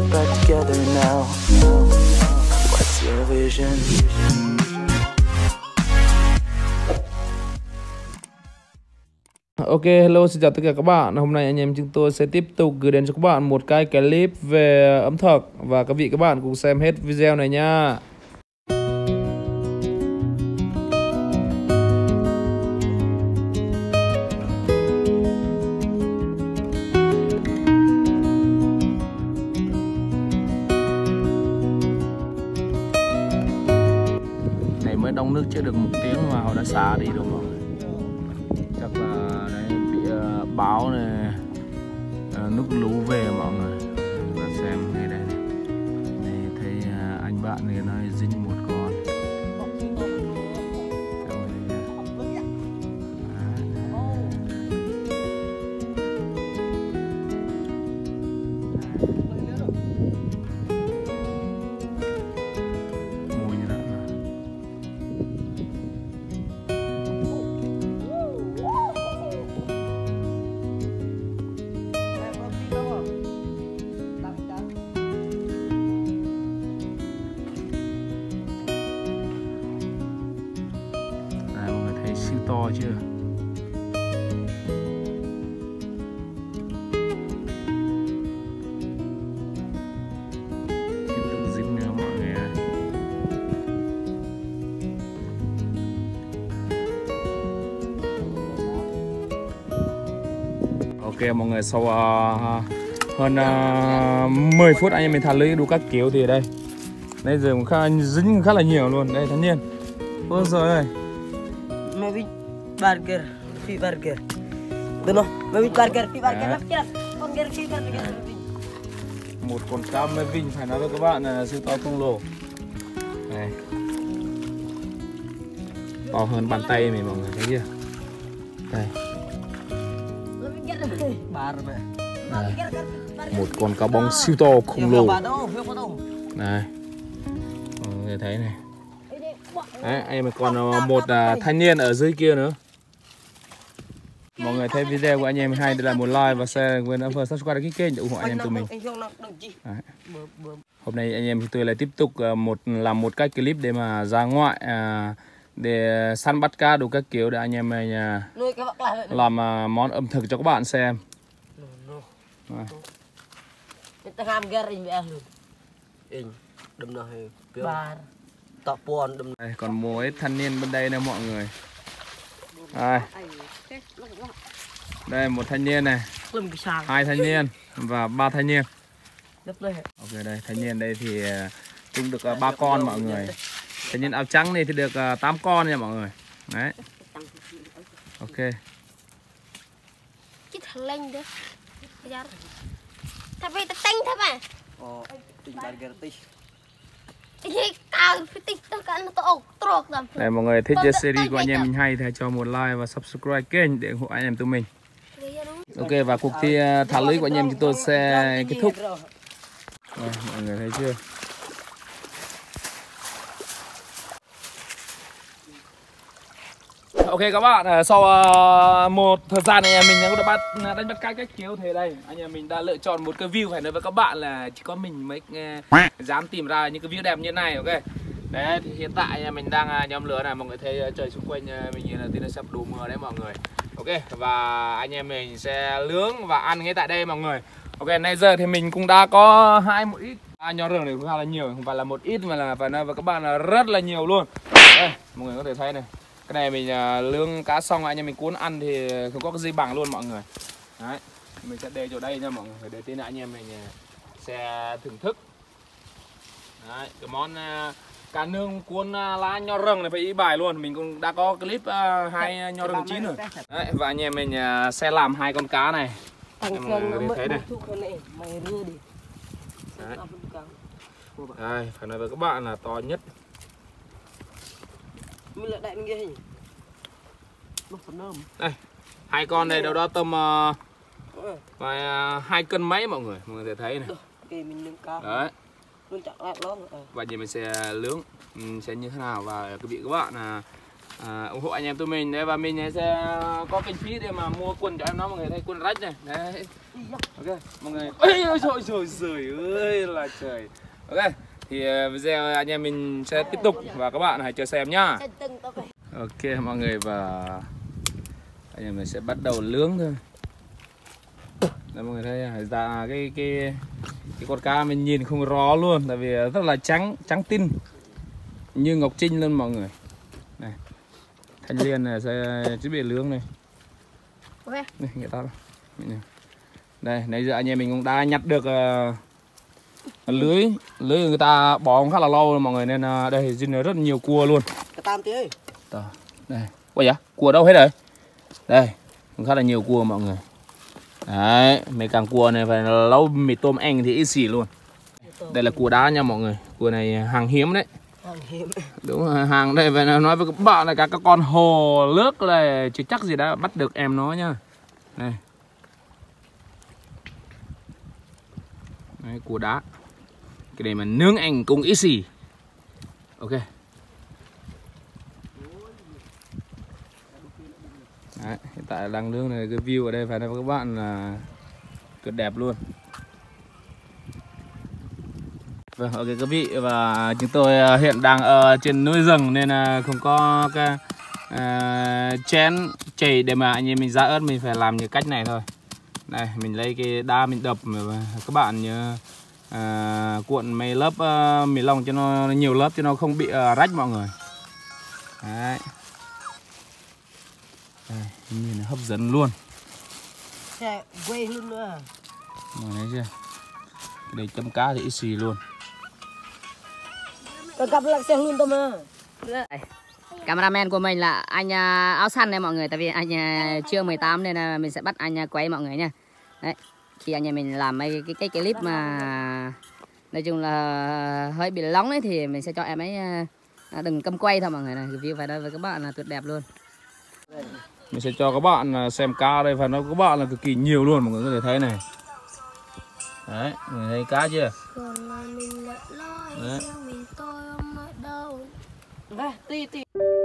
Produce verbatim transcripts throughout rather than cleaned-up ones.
back together now. What's your vision? Ok, hello, xin chào tất cả các bạn. Hôm nay anh em chúng tôi sẽ tiếp tục gửi đến cho các bạn một cái clip về ẩm thực. Và các vị các bạn cùng xem hết video này nha. Này mới đông nước chưa được một tiếng mà họ đã xả đi rồi mọi người. Chắc là đấy, bị uh, báo này, uh, nước lũ về mọi người. Và xem ngay đây này, đây thấy uh, anh bạn này nó dính một con. Mùi như đó. Siêu to chưa? Tiếp tục dính nữa mọi người ơi. Ok mọi người, sau uh, hơn uh, mười phút anh em mình thả lưới đủ các kiểu thì đây. Đây giờ cũng khá, dính khá là nhiều luôn. Đây thanh niên. Ôi giời ơi. Maybe burger, phi burger. Đúng không? Maybe burger, phi burger lắm chưa? Con burger, phi burger. Một con cá mê vinh phải nói với các bạn là siêu to khổng lồ. Này. To hơn bàn tay mình mọi người thấy chưa? Đây. Đây. Một con cá bông siêu to khổng lồ. Này. Mọi người thấy này. Đấy, anh em còn một uh, thanh niên ở dưới kia nữa. Mọi người thấy video của anh em hay thì là một like và share, quên ấn subscribe cái kênh để ủng hộ anh em tụi mình. Đấy. Hôm nay anh em tôi lại tiếp tục uh, một làm một cái clip để mà ra ngoại uh, để săn bắt cá đủ các kiểu để anh em mình uh, làm uh, món ẩm thực cho các bạn xem. Đây, còn mỗi thanh niên bên đây nè mọi người. Đây. Đây một thanh niên này, hai thanh niên và ba thanh niên. Ok đây thanh niên đây thì chung được ba con mọi người. Thanh niên áo trắng này thì được tám con nha mọi người. Đấy. Ok. Cái thằng lên đó. Thằng bây ta tanh thế mà. Ồ, tinh burger tí. Đây mọi người thích series của anh em mình hay thì hãy cho một like và subscribe kênh để ủng hộ anh em tụi mình. Ok và cuộc thi thả lưới của anh em chúng tôi sẽ kết thúc. Đây, mọi người thấy chưa? Ok các bạn, sau uh, một thời gian này mình đã bắt đánh bắt cá cách kiểu thế đây. Anh em mình đã lựa chọn một cái view phải nói với các bạn là chỉ có mình mới uh, dám tìm ra những cái view đẹp như này. Ok. Đấy thì hiện tại mình đang uh, nhóm lửa này, mọi người thấy uh, trời xung quanh uh, mình nhìn là tí nó sắp đổ mưa đấy mọi người. Ok và anh em mình sẽ nướng và ăn ngay tại đây mọi người. Ok nay giờ thì mình cũng đã có hai một ít à, nho rừng này cũng khá là nhiều, không phải là một ít mà là phải nói với các bạn là rất là nhiều luôn. Đây mọi người có thể thấy này. Cái này mình uh, lương cá xong anh em mình cuốn ăn thì không có cái gì bằng luôn mọi người. Đấy, mình sẽ để chỗ đây nha mọi người, để tí nữa anh em mình uh, sẽ thưởng thức. Đấy, cái món uh, cá nương cuốn uh, lá nho rừng này phải ý bài luôn, mình cũng đã có clip uh, hai nho rừng chín rồi. Đấy, và anh em mình uh, sẽ làm hai con cá này. Mọi người thấy này. Đấy. Đây, phải nói với các bạn là to nhất. Đây, hai con này đâu đó tầm uh, vài uh, hai cân mấy mọi người, mọi người thể thấy này. Đấy. Và giờ mình sẽ nướng um, sẽ như thế nào và quý vị các bạn là à, ủng hộ anh em tụi mình đấy, và mình sẽ có kinh phí để mà mua quần cho em nó mọi người thấy, quần rách này đấy. Ok mọi người. Ôi ôi trời trời trời ơi là trời. Ok thì video anh em mình sẽ tiếp tục và các bạn hãy chờ xem nhá. Ok mọi người, và anh em mình sẽ bắt đầu nướng thôi. Đây mọi người thấy ra cái cái cái con cá mình nhìn không rõ luôn, tại vì rất là trắng trắng tinh như ngọc trinh luôn mọi người. Này thanh liên này sẽ chuẩn bị nướng này. Okay. Đây người ta đây nãy giờ anh em mình cũng đã nhặt được uh, lưới lưới người ta bỏ cũng khá là lâu rồi mọi người, nên uh, đây dinh rất nhiều cua luôn. Tam tí ơi. Đây ôi dạ cua đâu hết rồi, đây cũng khá là nhiều cua mọi người. Đấy, mấy càng cua này phải nấu mì tôm anh thì ít xì luôn. Đây là cua đá nha mọi người, cua này hàng hiếm đấy. Hàng hiếm. Đúng rồi, hàng đây phải nói với các bạn là các các con hồ nước này chứ chắc gì đã bắt được em nó nhá. Đây. Đấy, cua đá. Cái này mà nướng anh cũng ít xì. Ok. Đấy, hiện tại đang nướng này, cái view ở đây phải nói với các bạn là tuyệt đẹp luôn. Vâng, ok quý vị, và chúng tôi hiện đang ở trên núi rừng nên là không có cái uh, chén chày để mà anh em mình ra ớt, mình phải làm như cách này thôi. Đây, mình lấy cái đá mình đập, các bạn nhớ uh, cuộn mấy lớp uh, mì lông cho nó nhiều lớp cho nó không bị uh, rách mọi người. Đấy. Đây, nhìn hấp dẫn luôn. Xe quay luôn nữa. Mọi người thấy chưa? Đây chấm cá thì ít xì luôn. Còn cặp lại xe luôn tôm à. Cameraman của mình là anh áo xanh này mọi người, tại vì anh chưa mười tám nên là mình sẽ bắt anh quay mọi người nha. Đấy, khi anh nhà mình làm mấy cái, cái, cái clip mà nói chung là hơi bị lóng ấy thì mình sẽ cho em ấy đừng cầm quay thôi mọi người này, review về đây với các bạn là tuyệt đẹp luôn. Mình sẽ cho các bạn xem cá đây, và nó các bạn là cực kỳ nhiều luôn, mọi người có thể thấy này. Đấy, mọi người thấy cá chưa? Đấy. Đây, tí tí.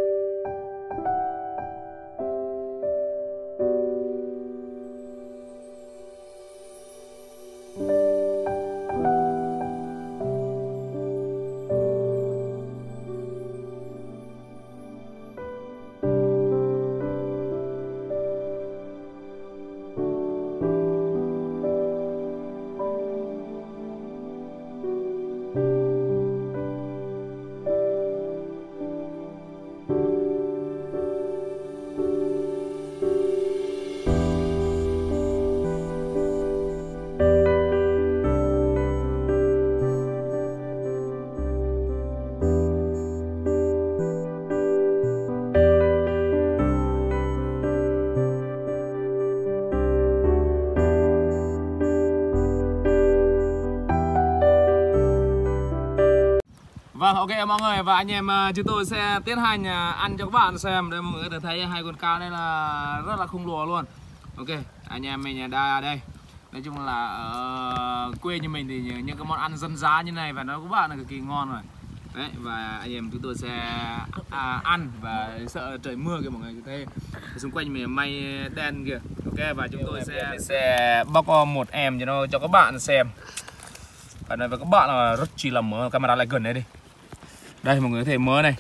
Vâng, ok mọi người, và anh em chúng tôi sẽ tiến hành ăn cho các bạn xem. Đây mọi người có thể thấy hai con cá đây là rất là khủng lồ luôn. Ok, anh em mình đã đây. Nói chung là ở quê như mình thì những cái món ăn dân dã như này và nó các bạn là cực kỳ ngon rồi. Đấy, và anh em chúng tôi sẽ à, ăn và sợ trời mưa kìa mọi người thấy xung quanh mình mây đen kìa. Ok, và chúng tôi sẽ sẽ bóc một em cho nó cho các bạn xem. Và nói với các bạn là rất chi là mỡ, camera lại gần đây đi. Đây mọi người thấy mỡ này.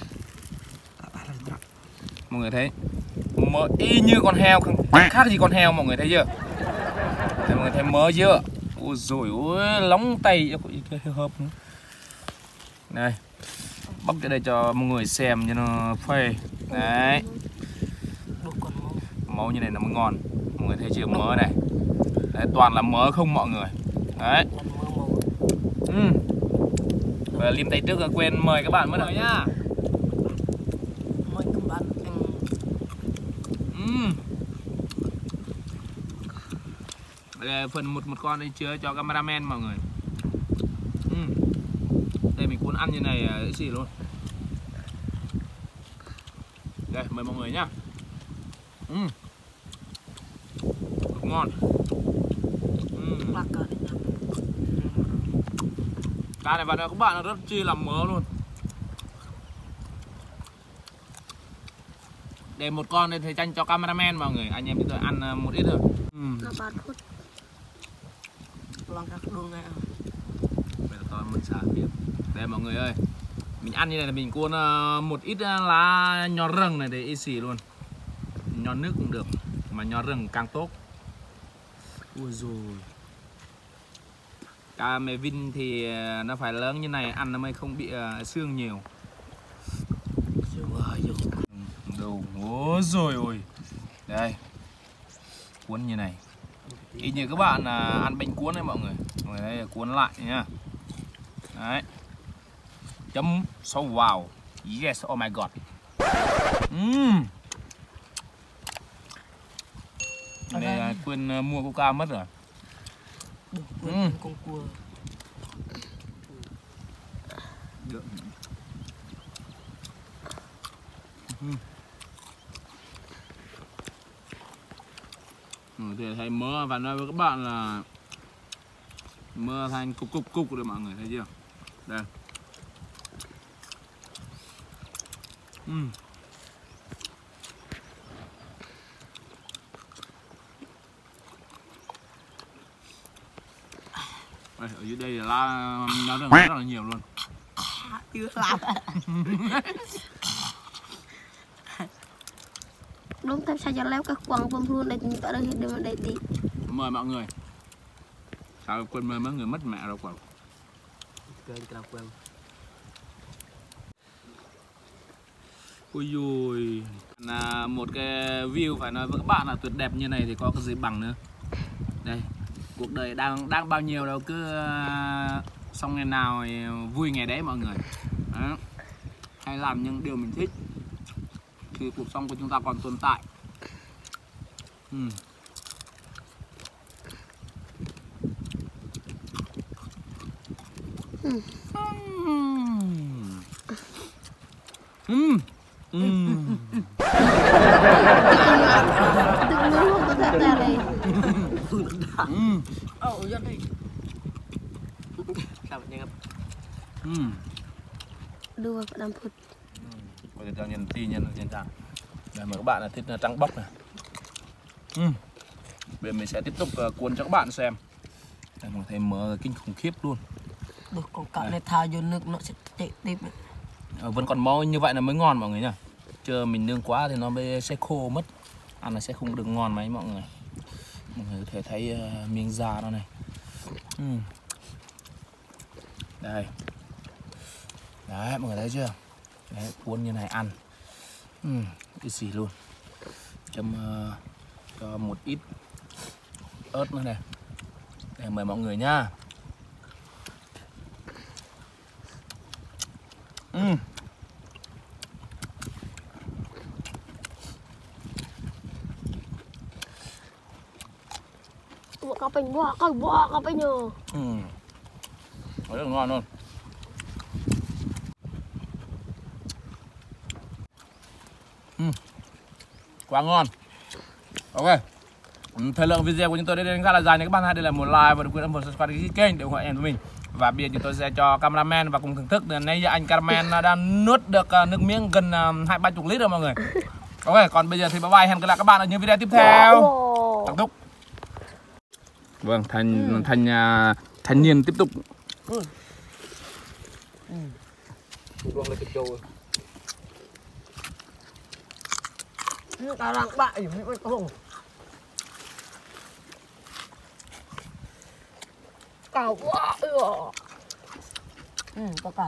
Mọi người thấy mỡ y như con heo, không khác gì con heo, mọi người thấy chưa? Đây, mọi người thấy mỡ chưa? Ôi dồi ôi, lóng tay hợp. Đây, bóc cái đây cho mọi người xem cho nó phê. Đấy, máu như này nó mới ngon. Mọi người thấy chưa, mỡ này. Đấy, toàn là mỡ không mọi người. Đấy. Ừ. Và liêm tay trước quên mời các bạn mới được nhá. Mời các bạn ăn. Ừ. Đây là phần một một con đi chứa cho cameraman mọi người. Ừ. Đây mình cuốn ăn như này cái gì luôn. Đây mời mọi người nhá. Ừ. Rất ngon. Ừ. Cá này và các bạn là rất chi là mỡ luôn. để một con để thầy tranh cho cameraman mọi người. Anh em bây giờ ăn một ít thôi. Ừ. Nó bát hút. Lòng các đường này. Bây giờ con mình xả miệng. Đây mọi người ơi. Mình ăn như này là mình cuốn một ít lá nho rừng này để y xì luôn. Nho nước cũng được, mà nho rừng càng tốt. Ui rồi. Cá mè vin thì nó phải lớn như này ăn nó mới không bị uh, xương nhiều. Đâu, ôi rồi ôi. Đây. Cuốn như này. Y như các bạn uh, ăn bánh cuốn đấy mọi người. Mọi người đây là cuốn lại nhá. Đấy. Chấm sâu vào. Yes, oh my god. Uhm. Này quên uh, mua coca mất rồi. Ừ. Con cua. Được. Ừ, thì thấy mỡ và nói với các bạn là mỡ thành cục cục cục rồi mọi người thấy chưa? Đây. Ừ. Đây, ở dưới đây là lá nó rất, rất là nhiều luôn. Chưa làm. Đúng tại sao cho leo các quăng bơm luôn để chúng ta đang hiện được đây tí. Mời mọi người. Sao quên mời mấy người mất mẹ đâu quần. Quên cái quên. Ôi dồi. Là một cái view phải nói với các bạn là tuyệt đẹp như này thì có cái gì bằng nữa. Đây. Cuộc đời đang đang bao nhiêu đâu, cứ uh, xong ngày nào vui ngày đấy mọi người. Đó. Hay làm những điều mình thích thì cuộc sống của chúng ta còn tồn tại. uhm. Ừ. Uhm. Uhm. Tự nhiên không có thể ra đây. Uhm. Ồ, dân đi. Sao vậy em? Uhm. Đưa vào đám phút. Bây giờ cho nhân ti nhân trên trang. Đây mời các bạn là thịt trắng bóc này. uhm. Bây giờ mình sẽ tiếp tục uh, cuốn cho các bạn xem. Đây mọi người thấy mỡ kinh khủng khiếp luôn. Được con cạo này thao vô nước nó sẽ chạy tiếp. Ờ, vẫn còn máu như vậy là mới ngon mọi người nhá. Chưa mình nướng quá thì nó mới sẽ khô mất. Ăn là sẽ không được ngon mấy mọi người. Mọi người có thể thấy uh, miếng da nó này. uhm. Đây. Đấy mọi người thấy chưa? Đấy, cuốn như này ăn. uhm, Cái gì luôn. Chấm uh, cho một ít ớt nữa này. Đây mời mọi người nhá. uhm. Buat kaping, buat kau buat kapingnya. Ừ. Rất là ngon luôn. Ừ. Quá ngon. Ok. Thời lượng video của chúng tôi đến khá là dài. Nếu các bạn hãy để lại một like và đừng quên ấn vào subscribe cái kênh để ủng hộ em với mình. Và bây giờ chúng tôi sẽ cho cameraman và cùng thưởng thức. Nãy giờ anh cameraman đang nuốt được nước miếng gần hai ba chục lít rồi mọi người. Ok, còn bây giờ thì bye bye, hẹn gặp lại các bạn ở những video tiếp theo. Tặng túc. Vâng, thành ừ. thành uh, thanh niên tiếp tục. Ừ. Ừ. Ta đang bại với không. Cào quá. Ừ, có cả.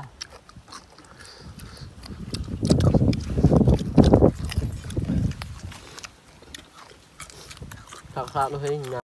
Sao sao nó thấy